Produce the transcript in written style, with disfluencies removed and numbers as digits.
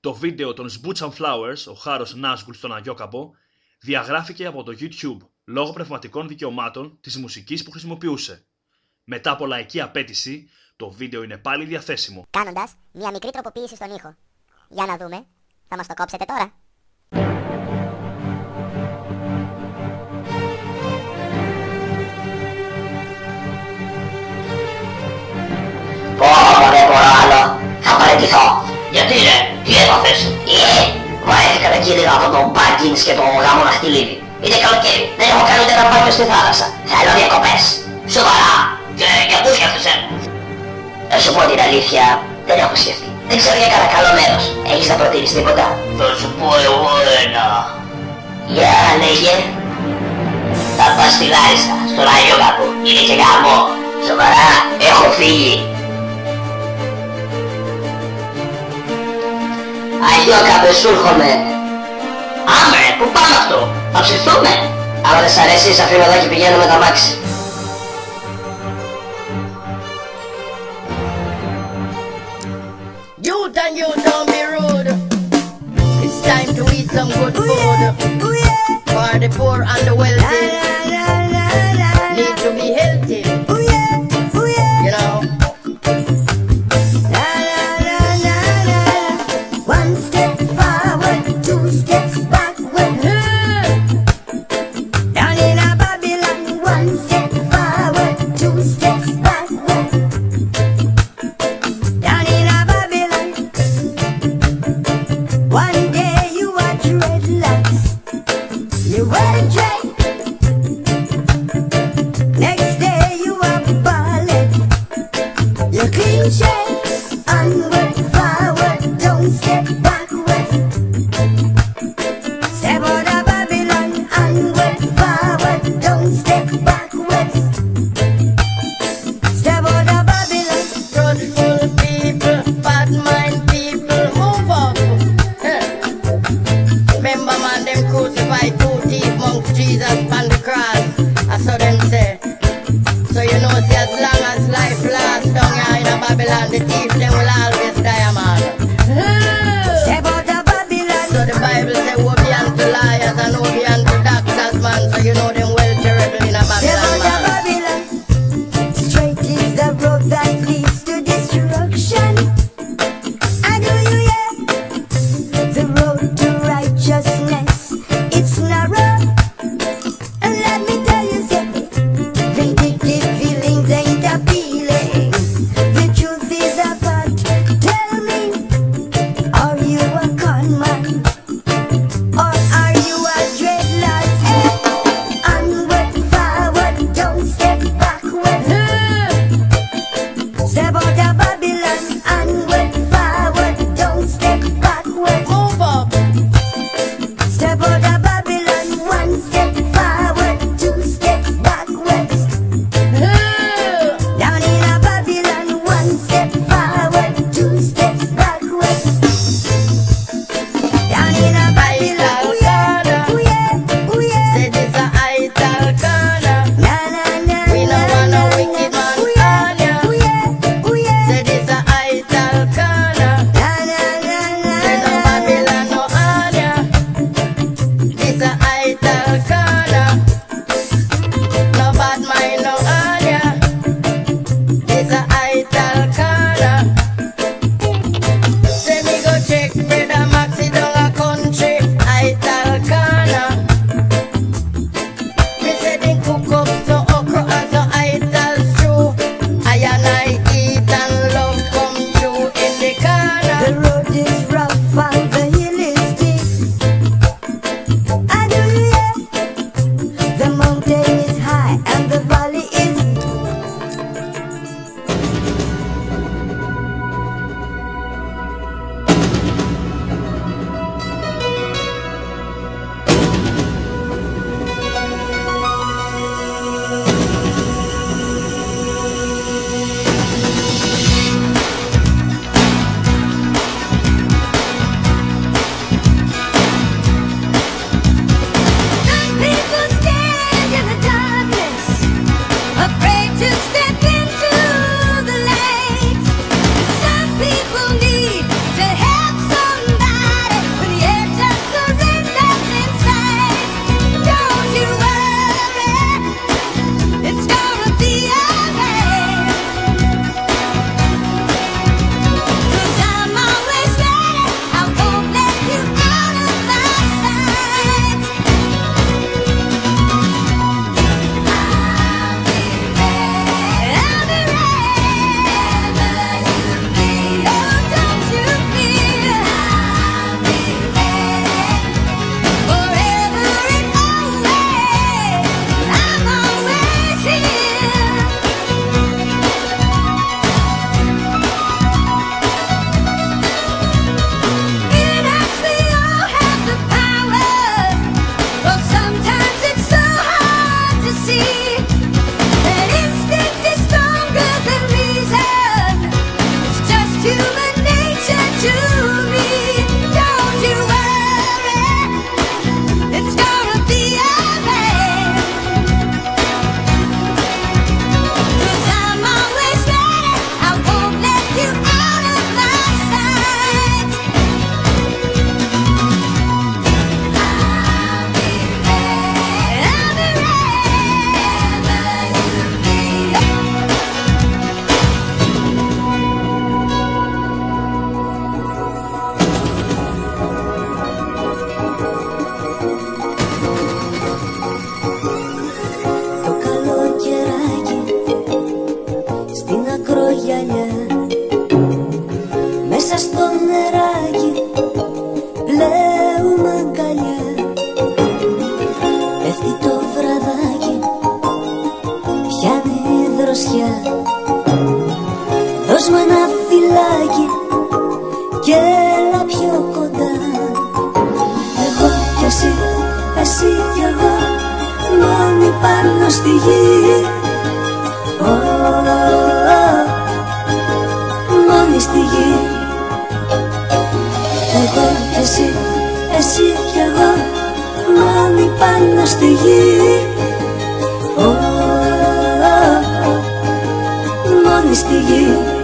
Το βίντεο των Boots and Flowers, ο Χάρος Νάσγκουλ στον Αγιόκαμπο, διαγράφηκε από το YouTube λόγω πνευματικών δικαιωμάτων της μουσικής που χρησιμοποιούσε. Μετά από λαϊκή απέτηση, το βίντεο είναι πάλι διαθέσιμο. Κάνοντας μια μικρή τροποποίηση στον ήχο. Για να δούμε, θα μας το κόψετε τώρα? Δεν μπορώ άλλο, θα παραιτηθώ. Γιατί ρε, τι έπαθες? Βαρέθηκα τα κίνδυνα από τον Μπάγκινς και τον γάμο να χτυλίδι. Είναι καλοκαίρι, δεν έχω κάνει ούτε ένα μπάνιο στη θάλασσα. Θέλω διακοπές. Σοβαρά, και για πού σκέφτεσαι? Να σου πω την αλήθεια, δεν έχω σκεφτεί. Δεν ξέρω για κανένα καλό μέρος. Έχεις να προτείνεις τίποτα? Θα σου πω εγώ ένα. Για λέγε. Θα πας στη Λάρισα, στον Αγιόκαμπο. Είναι και γάμο. Σοβαρά, έχω φύγει. Αγιόκαμπε, σου έρχομαι. Άμε, πού πάμε αυτό? Θα ψηθούμε. Άμα δεν σ' αρέσει, σ' αφήνω εδώ και πηγαίνω με τα μάξι. Youth and you don't be rude. It's time to eat some good food. For the poor and the wealthy. Need to be healthy. You know. One step forward, two steps backward. Down in a Babylon, one step forward, two steps backward. Down in a Babylon, one day you are dreadlocks, you wear dread. Next day you are baldhead, you clean shave. Onward, forward, don't step backward. Step out of Babylon, onward, forward, don't step backward. Step out of Babylon. Truthful people, bad mind people, move up. Remember man, them crucified two thief monks Jesus on the cross. I saw them say. So you know, see, as long as life lasts down here in a Babylon, the thief them will always die, man. Step out of Babylon. So the Bible say, woe be unto liars and woe be unto doctors, man. So you know them well terrible in a Step Babylon, out of man. Babylon. Straight is the road that leads to destruction. And do you hear? The road to righteousness, it's narrow. And let me tell you something. Vindictive feelings ain't appealing. The truth is a πάνω στη γη. Μόνοι στη γη. Εγώ και εσύ, εσύ κι εγώ, μόνοι πάνω στη γη. Μόνοι στη γη.